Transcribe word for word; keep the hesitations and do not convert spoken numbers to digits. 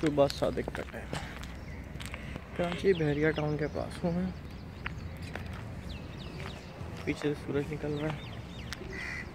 सुबह सादिक का टाइम। कराची बहरिया टाउन के पास हूँ मैं। पीछे से सूरज निकल रहा है।